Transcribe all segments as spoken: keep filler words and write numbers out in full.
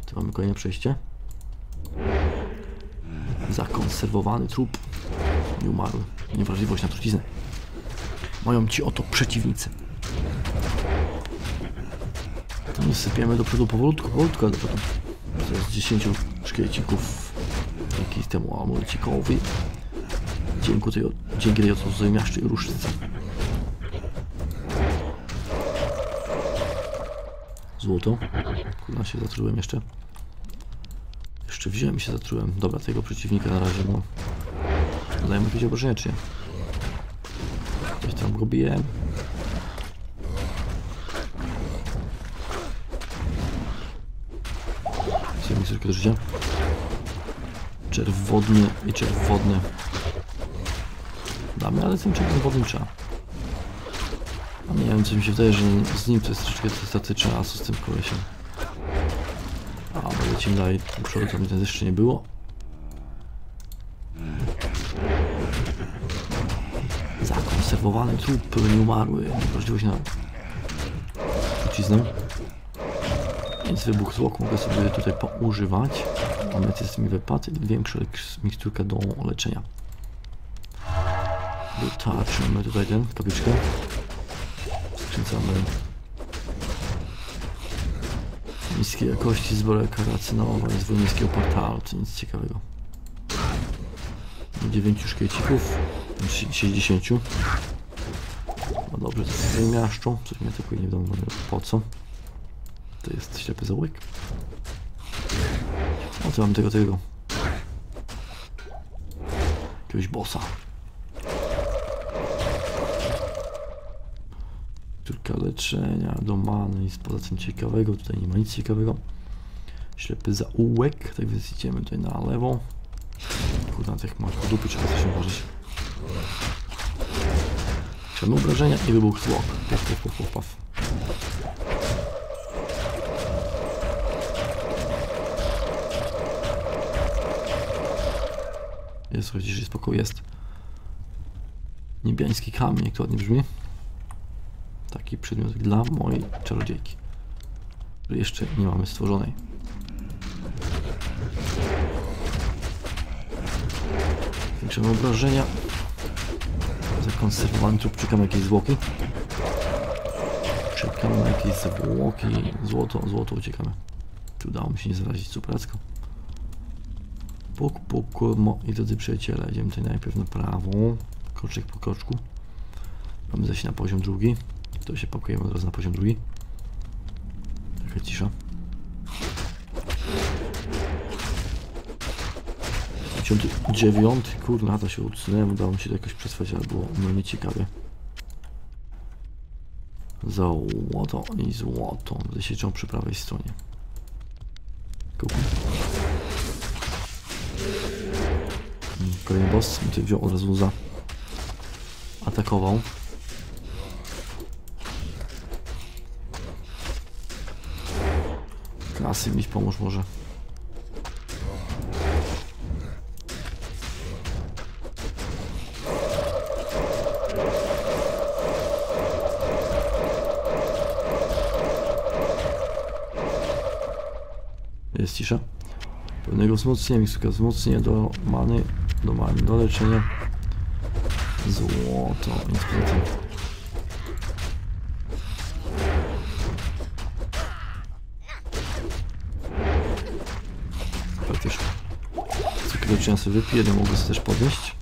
Tu mamy kolejne przejście. Zakonserwowany trup. Nie umarły. Niewrażliwość na truciznę. Mają ci oto przeciwnicy. To my sypiemy do przodu powolutku, powolutku, ale do przodu. Teraz dziesięciu szkielecików dzięki temu amulecikowi. Dzięki tej, dzięki tej oto zajmiaszczej różdżce. Złoto. Kurna, się zatrułem jeszcze. Jeszcze wziąłem i się zatrułem. Dobra, tego przeciwnika na razie, no. Dajmy jakieś obrażenia, czy nie? Gdzieś tam go biję. Zjemy sobie do życia. Czerw wodny i czerw wodny. Damy, ale z tym czerwem wodnym trzeba. A nie wiem, co mi się wydaje, że z nim to jest troszeczkę statyczne, a co z tym kolesiem? A, bo lecimy dalej, do przodu tam nic jeszcze nie było. Zakonserwowany trup, nieumarły, wrażliwość na truciznę. Więc wybuch zwłok mogę sobie tutaj poużywać. Ametyst mi wypadł i większa miksturka do leczenia. Dotarczymy tutaj ten, kapliczkę. Skręcamy niskiej jakości zbrojka racynowa i zwój niskiego portalu, to nic ciekawego. dziewięciu szkielecików, sześćdziesięciu. No dobrze, to sobie miaszczą, coś mnie tylko nie wiadomo po co. To jest ślepy zaułek. O, to mam tego, tego. Jakiegoś bossa. Tylko leczenia, do many, nic poza tym ciekawego, tutaj nie ma nic ciekawego. Ślepy zaułek, tak więc idziemy tutaj na lewo. Kurde, na tych małych dupy trzeba coś uważać. Trzeba obrażenia i wybuch zwłok. Puf, puf, puf, puf, puf. Jest, chodzi, że spokój jest. Niebiański kamień, jak to ładnie brzmi. Taki przedmiot dla mojej czarodziejki, której jeszcze nie mamy stworzonej. Zwiększamy obrażenia. Zakonserwowany trup, czekamy jakieś zwłoki. Czekamy na jakieś zwłoki. Złoto, złoto uciekamy. Tu udało mi się nie zarazić cupracką. Puk, puk, mo i drodzy przyjaciele, idziemy tutaj najpierw na prawą. Kroczek po kroczku. Mamy zaś na poziom drugi. To się pakujemy od razu na poziom drugi. Taka cisza. pięćdziesiąty dziewiąty, kurna, to się odsunęłem, udało mi się to jakoś przetrwać, ale było no nieciekawie. Złoto i złoto. Zasieczą przy prawej stronie. Kup. Kolejny boss mi tutaj wziął od razu za atakował. Klasy mi pomóż może. Jest cisza. Pewnego wzmocnienia, miksuka wzmocnienia do many, do many, do leczenia. Złoto, nic poza tym. Faktycznie. Cukier leczenia sobie wypiję, nie mogę sobie też podnieść.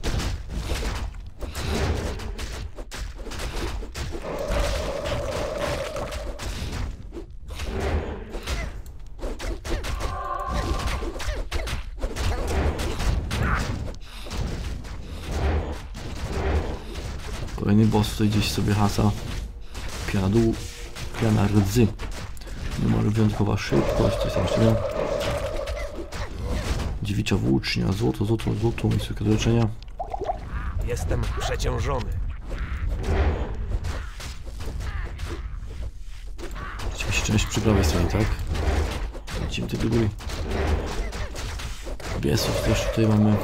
Kolejny boss tutaj gdzieś sobie hasa. Piana dół, piana rdzy. Numer wyjątkowa szybkość, to jest jeszcze nie. Dziewicza włócznia, złoto, złoto, złoto, miejscówka do leczenia. Jestem przeciążony. Jakaś część przy prawej stronie, tak? Lecimy tutaj do góry. Biesów też tutaj mamy.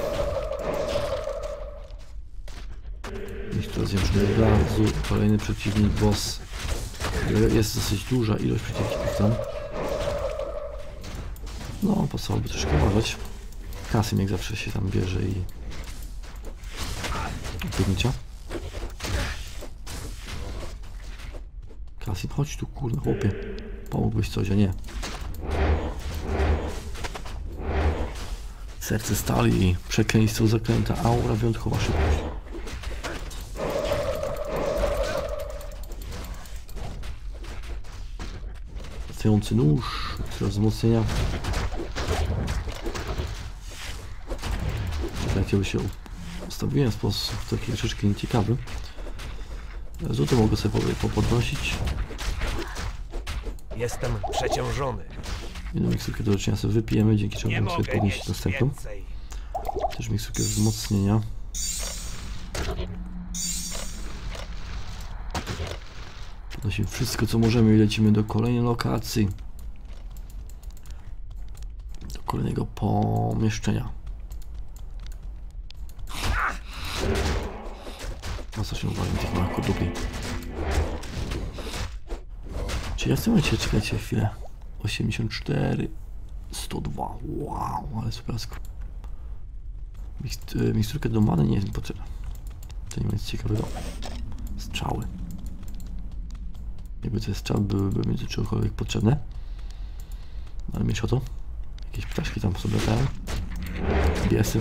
Zjemczny gazu, kolejny przeciwnik, boss. Jest dosyć duża ilość przeciwników tam. No, pasowałoby troszkę uważać. Kasym jak zawsze się tam bierze i... Podnicia. Kasym, chodź tu, kurde, chłopie. Pomógłbyś coś, a nie. Serce stali, przekleństwo zaklęta, aura wyjątkowa szybkość. Latający nóż, coraz wzmocnienia. Jakiego się ustawiłem w sposób taki troszeczkę nieciekawy. Złoto mogę sobie popodnosić. Jestem przeciążony. Jedną miksturkę do leczenia sobie wypijemy, dzięki czemu możemy sobie podnieść następną. Więcej. Też miksturkę wzmocnienia. Podnosimy wszystko co możemy i lecimy do kolejnej lokacji. Do kolejnego pomieszczenia. Mocno się uwagę tych małych kurdupli. Czy ja w tym momencie, czekajcie chwilę. osiemdziesiąt cztery, sto dwa, wow, ale supersko. Mikst, miksturkę do many nie jest mi potrzebna. To nie ma nic ciekawego. Strzały. Jakby te strzały byłyby mi do czegokolwiek potrzebne. Ale mniejsza o to. Jakieś ptaszki tam sobie latają. Biesy.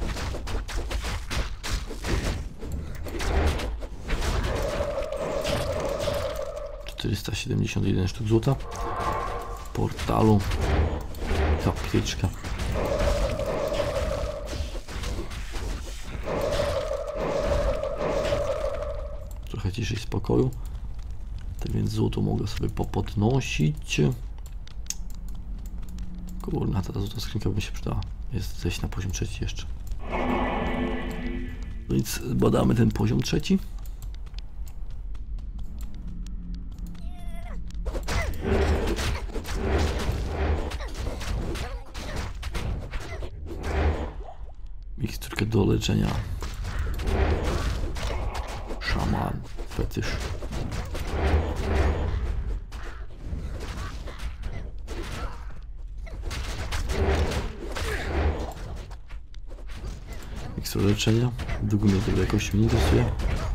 czterysta siedemdziesiąt jeden sztuk złota. Portalu. Kapliczka. Trochę ciszy i spokoju. Tak więc złoto mogę sobie popodnosić. Kurna, ta złota skrzynka by mi się przydała. Jest zejść na poziom trzeci jeszcze. Więc badamy ten poziom trzeci. Miksturkę do leczenia. Szaman, fetysz. Mikstura leczenia. Długo mnie tego jakoś mnie interesuje.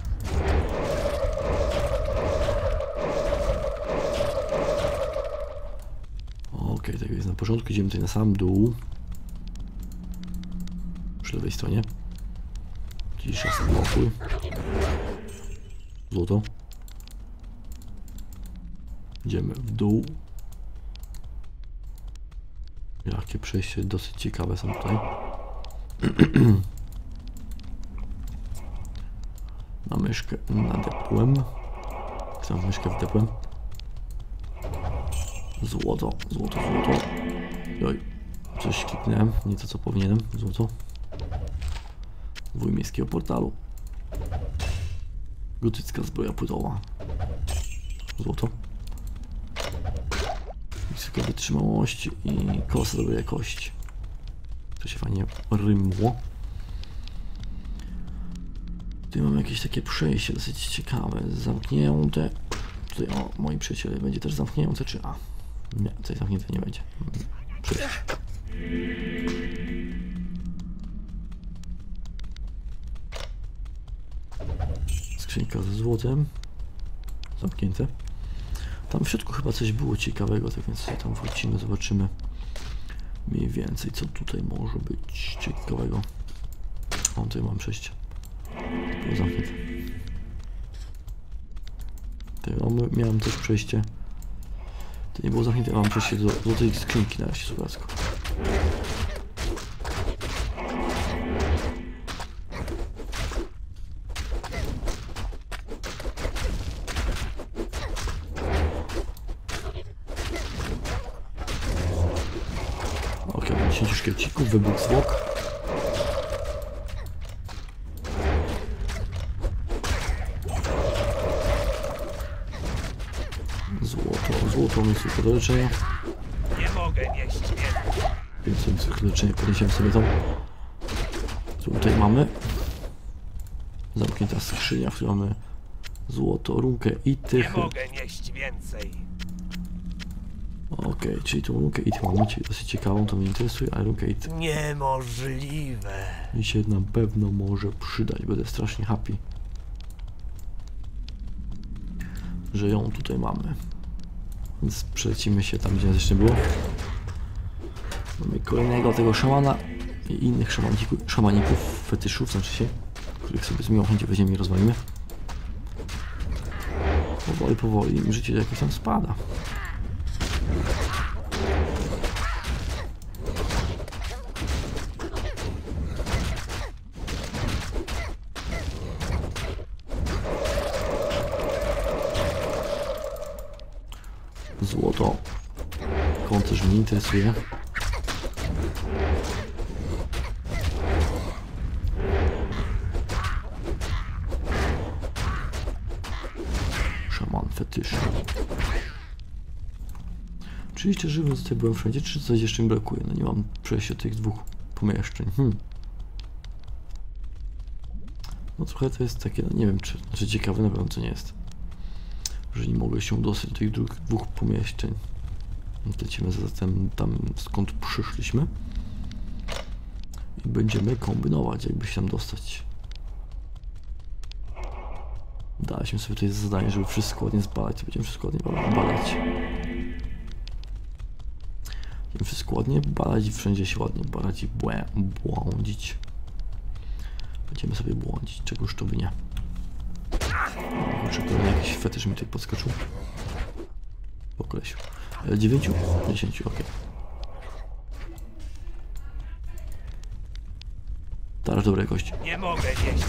Ok, tak jest na porządku. Idziemy tutaj na sam dół. Przy lewej stronie. Cisza, spokój. Złoto. Idziemy w dół. Jakie przejście dosyć ciekawe są tutaj. Na myszkę nadepłem. Chcę myszkę wdepłem. Złoto, złoto, złoto. Oj, coś kliknąłem, nie to co powinienem. Złoto. Wój miejskiego portalu. Gotycka zbroja płytowa. Złoto. Wysoka wytrzymałość i kosa dobrej jakości. To się fajnie rymło. Tutaj mamy jakieś takie przejście dosyć ciekawe. Zamknięte. Tutaj o, moi przyjaciele będzie też zamknięte, czy a? Nie, tutaj zamknięte nie będzie. Przejście. Skrzynka ze złotem. Zamknięte. Tam w środku chyba coś było ciekawego, tak więc sobie tam wrócimy, zobaczymy mniej więcej co tutaj może być ciekawego. O, tutaj mam przejście. Było zamknięte. Tutaj mam, miałem też przejście. To nie było zamknięte, mam przejście do złotej skrzynki na razie, słuchacko. dziesięć szkielcików, wybuch zwłok. Złoto, złoto, miksturka do leczenia. Nie mogę nieść więcej. Więc miksturka do leczenia, podniesiemy sobie tą. Co tutaj mamy? Zamknięta skrzynia, w której mamy złoto, runkę i Nie tychy. mogę nieść więcej. Okej, okay, czyli tą Locate mamy, czyli dosyć ciekawą, to mnie interesuje, a Locate... Niemożliwe. Mi się na pewno może przydać, będę strasznie happy, że ją tutaj mamy. Więc przelecimy się tam, gdzie nas jeszcze było. Mamy kolejnego tego szamana i innych szamaników, szamaników fetyszów, znaczy się, których sobie z miłą chęcią weźmiemy i rozwalimy. Powoli, powoli, im życie jakoś tam spada. Złoto. Kąt też mnie interesuje. Szaman fetyszy. Czyli szczerze mówiąc, tutaj byłem wszędzie, czy coś jeszcze mi brakuje? No nie mam przejścia tych dwóch pomieszczeń. Hmm. No trochę to jest takie, no nie wiem, czy, znaczy ciekawe na pewno co nie jest. Że nie mogę się dostać do tych dwóch, dwóch pomieszczeń. Lecimy zatem tam, skąd przyszliśmy. I będziemy kombinować, jakby się tam dostać. Daliśmy sobie tutaj zadanie, żeby wszystko ładnie zbadać, to będziemy wszystko ładnie badać. Będziemy wszystko ładnie badać i wszędzie się ładnie badać i błę błądzić. Będziemy sobie błądzić, czegoż to by nie. Kurczę, pewnie jakiś fetysz mi tutaj podskoczył. Po kolesiu. dziewięciu? dziesięciu, ok. Teraz dobrej jakości. Nie mogę jeść.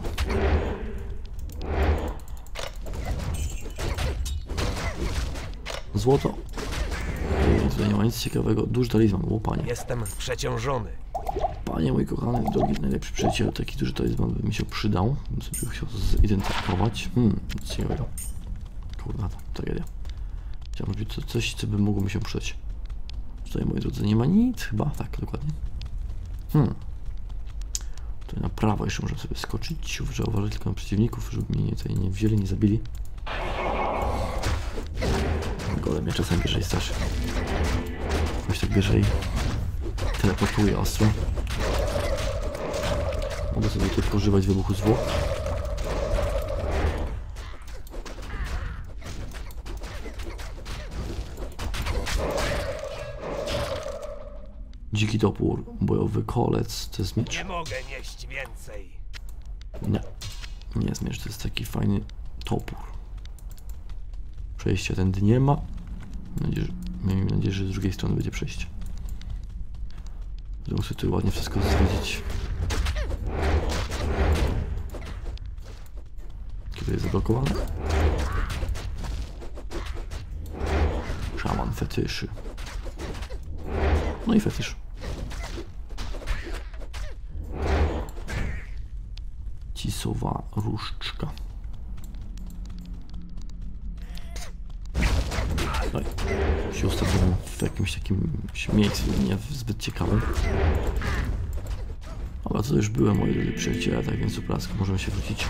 Złoto. I tutaj nie ma nic ciekawego. Duży talizman, o panie. Jestem przeciążony. Panie mój kochany, drogi, najlepszy przyjaciel, taki duży talizman by mi się przydał. Bym chciał zidentyfikować. Hmm, nic ciekawego. Kurwa, to tragedia. Chciałem robić coś, co by mogło mi się przydać. Tutaj, moi drodzy, nie ma nic chyba. Tak, dokładnie. Hmm. Tutaj na prawo jeszcze możemy sobie skoczyć. Trzeba uważać tylko na przeciwników, żeby mnie tutaj nie wzięli, nie zabili. Golem mnie czasem bierze i straszy. Ktoś tak bierze i teleportuje ostro. Mogę sobie tylko używać wybuchu zwłok. Dziki topór, bojowy kolec, to jest miecz? Nie mogę nieść więcej. Nie, nie jest miecz, to jest taki fajny topór. Przejścia tędy nie ma. Mam nadzieję, że, miejmy nadzieję, że z drugiej strony będzie przejście. Muszę sobie tu ładnie wszystko zwiedzić. Kiedy jest zablokowane? Szaman fetyszy. No i fetysz. Cisowa różdżka. Oj, się ustawiłem w jakimś takim miejscu nie zbyt ciekawym. Dobra, to już byłem, moi drodzy przyjaciele, tak więc suplasku możemy się wrócić.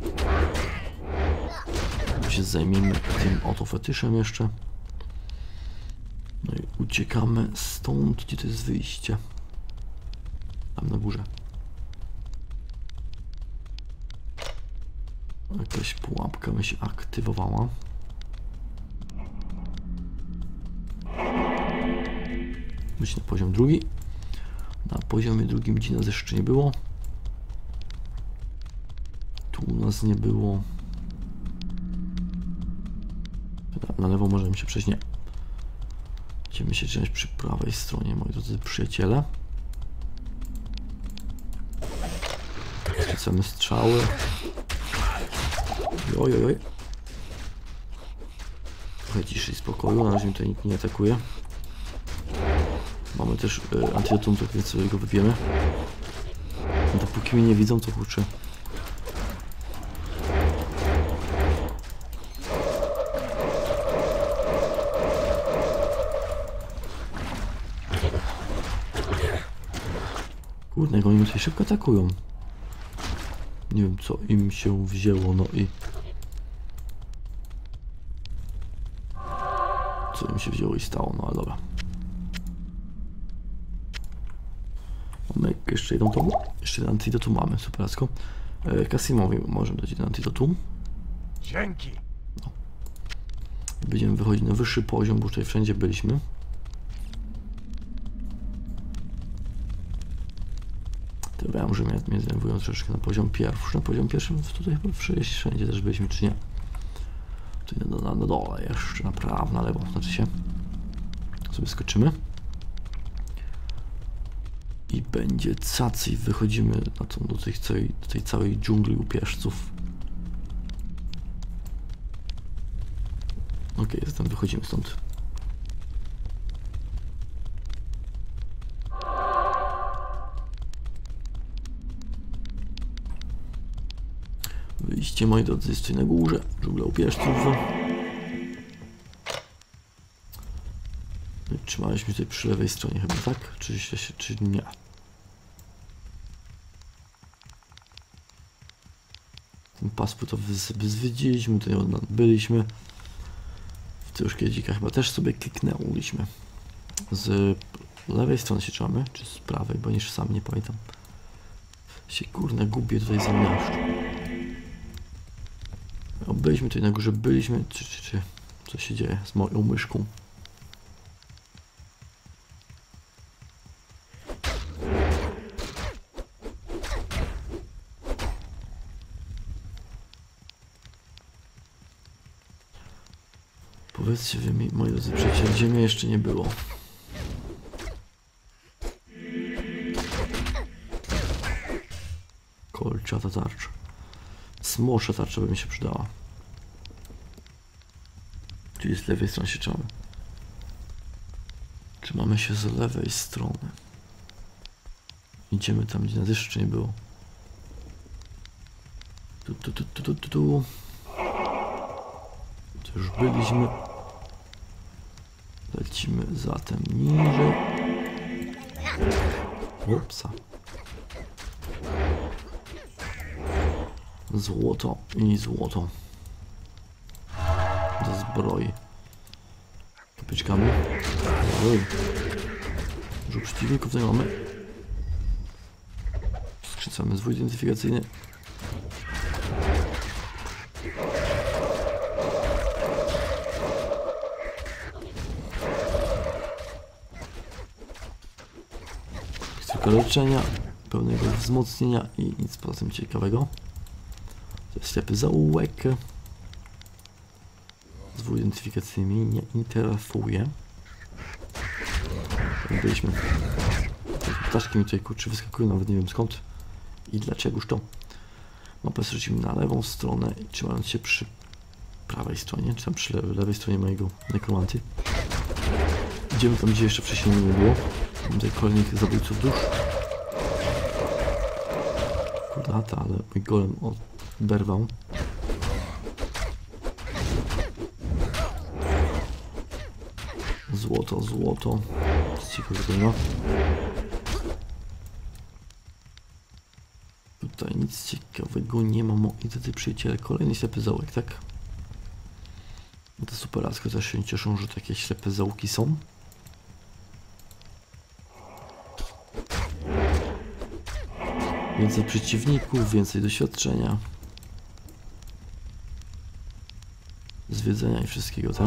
Się zajmiemy tym oto fetyszem jeszcze. No i uciekamy stąd, gdzie to jest wyjście. Tam na górze. Jakaś pułapka mi się aktywowała. Być na poziom drugi. Na poziomie drugim, gdzie nas jeszcze nie było. Tu nas nie było. Na lewo możemy się przejść, nie. Będziemy się trzymać przy prawej stronie, moi drodzy przyjaciele. Rzucamy strzały. Oj, oj, oj. Trochę ciszy i spokoju, na razie mi tutaj nikt nie atakuje. Mamy też y, antidotum, tak więc sobie go wypijemy. Dopóki mnie nie widzą, to kurczę. Kurde, jak oni mnie tutaj szybko atakują. Nie wiem, co im się wzięło, no i... Co im się wzięło i stało, no ale dobra. Mamy jeszcze jedną tomu. Jeszcze jeden antidotum mamy, superacko. E, Kasimowi możemy dać jeden antidotum. Dzięki. No. Będziemy wychodzić na wyższy poziom, bo tutaj wszędzie byliśmy. To ja może mnie, mnie zdenerwują troszeczkę na poziom pierwszy. Na poziom pierwszym tutaj chyba wszędzie też byliśmy, czy nie? Tutaj na, na, na dole jeszcze, na prawo, na lewo, znaczy się. Sobie skoczymy. I będzie cacy i wychodzimy na tą, do, tej całej, do tej całej dżungli upieżców. Ok, zatem wychodzimy stąd. Wyjście, moi drodzy, jest tutaj na górze. Dżungla upieżców. Trzymaliśmy tutaj przy lewej stronie chyba, tak? Czy, czy, czy nie? Ten pasport to sobie zwiedziliśmy, tutaj byliśmy. W troszkę dzika chyba też sobie kliknęliśmy. Z lewej strony się trzymamy, czy z prawej, bo niż sam nie pamiętam. Się kurna gubię tutaj za miaszczu. Byliśmy tutaj na górze, byliśmy, czy, czy, czy co się dzieje z moją myszką? Powiedzcie wy mi, moi drodzy przyjaciele, gdzie mnie jeszcze nie było. Kolczata tarcza. Smosza tarcza by mi się przydała. Czyli z lewej strony się trzymamy. Trzymamy się z lewej strony. Idziemy tam, gdzie nas jeszcze nie było. Tu, tu, tu, tu, tu, tu, tu. To już byliśmy. Lecimy zatem niżej. Upsa. Złoto i złoto. Do zbroi. Kopyczkami. Dużo przeciwników tutaj mamy. Skrzycamy zwój identyfikacyjny. Tylko leczenia, pełnego wzmocnienia i nic poza tym ciekawego. To jest ślepy zaułek. Zwój identyfikacyjny nie interesuje. Byliśmy. Ptaszki mi tutaj kurczę wyskakują, nawet nie wiem skąd i dlaczegoż to. Mapę zrzucimy na lewą stronę i trzymając się przy prawej stronie, czy tam przy lewej stronie mojego nekromanty. Idziemy tam, gdzie jeszcze wcześniej nie było. Mam tutaj kolejnych zabójców dusz. Kurdata, ale mój golem oberwał. Złoto, złoto. Nic ciekawego, no. Tutaj nic ciekawego nie ma, moi drodzy przyjaciele. Kolejny ślepy zaułek, tak? No to superacko, też się cieszą, że takie ślepe zaułki są. Więcej przeciwników, więcej doświadczenia. Zwiedzenia i wszystkiego, tak?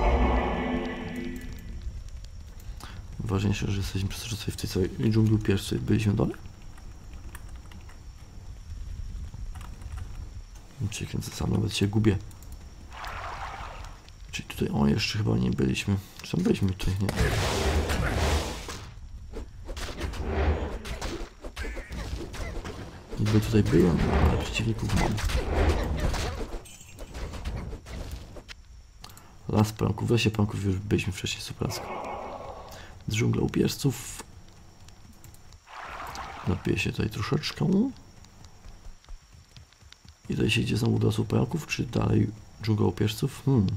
Ważniejsze, że jesteśmy przez to, że sobie w tej całej dżungli pierwszej byliśmy dole. Cię kręcę, sam nawet się gubię. Czyli tutaj, o jeszcze chyba nie byliśmy. Czy tam byliśmy tutaj? Nie. Niby tutaj byłem, ale przeciwników mam. Las pająków, w lesie pająków już byliśmy wcześniej, superacko. Dżungla upieżców. Napiję się tutaj troszeczkę. I tutaj się idzie znowu do lasu pająków, czy dalej dżungla upieżców? Hmm.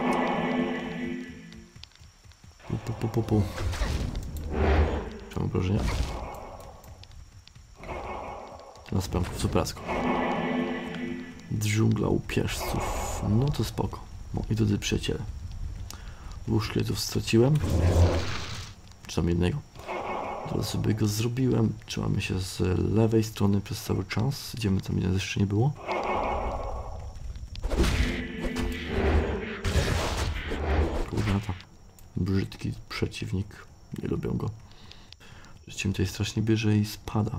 Pu, pu, pu, pu, pu. Czy mam wrażenia? Las pająków, superacko. Dżungla upieżców. No to spoko. No i drodzy przyjaciele. Dwóch szkieletów straciłem. Czy tam jednego. Teraz sobie go zrobiłem. Trzymamy się z lewej strony przez cały czas. Idziemy tam, gdzie jeszcze nie było. Kurnata. Brzydki przeciwnik. Nie lubią go. Życie mi tutaj strasznie bierze i spada.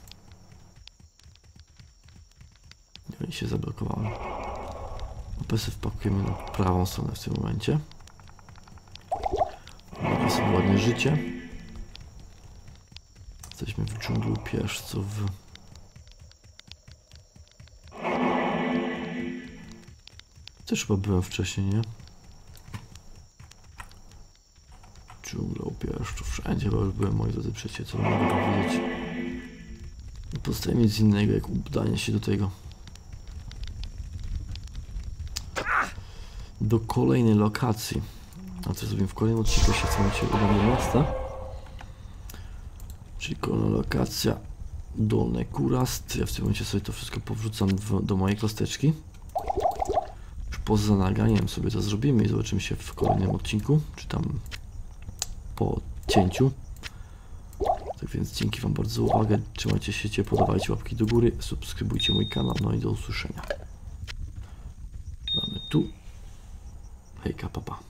No i się zablokowałem. Opesy wpakujemy na prawą stronę w tym momencie. Mamy sobie ładne życie. Jesteśmy w dżunglu pieszców. Też chyba byłem wcześniej, nie? Dżungla pieszczów. Wszędzie chyba już byłem, moi drodzy przyjaciele, co mogę powiedzieć. Nie pozostaje nic innego, jak udanie się do tego. Do kolejnej lokacji. A co zrobimy w kolejnym odcinku, się w tym momencie udam do miasta. Czyli kolejna lokacja Dolny Kurast. Ja w tym momencie sobie to wszystko powrzucam w, do mojej kosteczki. Już poza nagraniem sobie to zrobimy i zobaczymy się w kolejnym odcinku, czy tam po cięciu. Tak więc dzięki wam bardzo za uwagę. Trzymajcie się ciepło, dawajcie łapki do góry, subskrybujcie mój kanał, no i do usłyszenia. Mamy tu. Hejka, papa.